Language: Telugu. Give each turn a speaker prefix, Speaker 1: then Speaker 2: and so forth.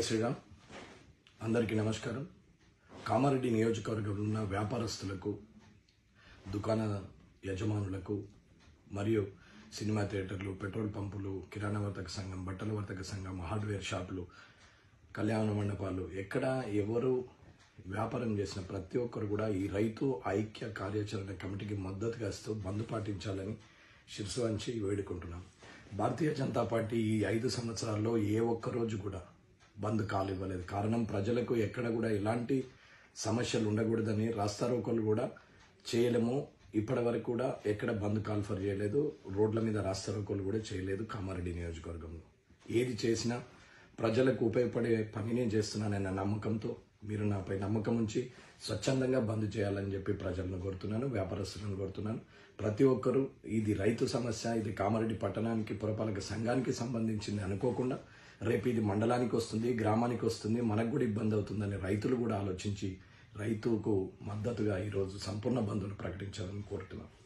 Speaker 1: శ్రీరామ్. అందరికీ నమస్కారం. కామారెడ్డి నియోజకవర్గంలో ఉన్న వ్యాపారస్తులకు, దుకాణ యజమానులకు మరియు సినిమా థియేటర్లు, పెట్రోల్ పంపులు, కిరాణా వర్తక సంఘం, బట్టల వర్తక సంఘం, హార్డ్వేర్ షాపులు, కళ్యాణ మండపాలు, ఎక్కడ ఎవరు వ్యాపారం చేసిన ప్రతి ఒక్కరు కూడా ఈ రైతు ఐక్య కార్యాచరణ కమిటీకి మద్దతుగా ఇస్తూ బంద్ పాటించాలని శిరసు వంచి వేడుకుంటున్నాం. భారతీయ జనతా పార్టీ ఈ 5 సంవత్సరాల్లో ఏ ఒక్క రోజు కూడా బంద్ కాలివ్వలేదు. కారణం, ప్రజలకు ఎక్కడ కూడా ఎలాంటి సమస్యలు ఉండకూడదని రాస్తారోకోలు కూడా చేయలేము. ఇప్పటి వరకు కూడా ఎక్కడ బంద్ కాల్ఫర్ చేయలేదు, రోడ్ల మీద రాస్తారోకోలు కూడా చేయలేదు. కామారెడ్డి నియోజకవర్గంలో ఏది చేసినా ప్రజలకు ఉపయోగపడే పనినే చేస్తున్నానన్న నమ్మకంతో మీరు నాపై నమ్మకం ఉంచి స్వచ్ఛందంగా బంద్ చేయాలని చెప్పి ప్రజలను కోరుతున్నాను, వ్యాపారస్తులను కోరుతున్నాను. ప్రతి ఒక్కరూ ఇది రైతు సమస్య, ఇది కామారెడ్డి పట్టణానికి పురపాలక సంఘానికి సంబంధించింది అనుకోకుండా రేపు ఇది మండలానికి వస్తుంది, గ్రామానికి వస్తుంది, మనకు కూడా ఇబ్బంది అవుతుందని రైతులు కూడా ఆలోచించి రైతుకు మద్దతుగా ఈరోజు సంపూర్ణ బంద్ను ప్రకటించాలని కోరుతున్నాను.